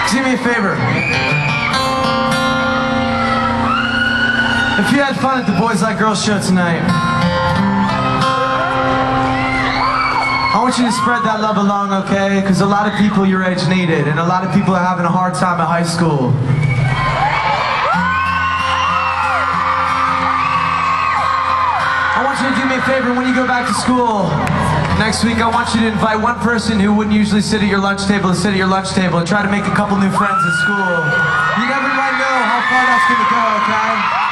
Do me a favor. If you had fun at the Boys Like Girls show tonight, I want you to spread that love along, okay? Because a lot of people your age need it, and a lot of people are having a hard time at high school. I want you to do me a favor. When you go back to school next week, I want you to invite one person who wouldn't usually sit at your lunch table to sit at your lunch table and try to make a couple new friends at school. You never might know how far that's going to go, okay?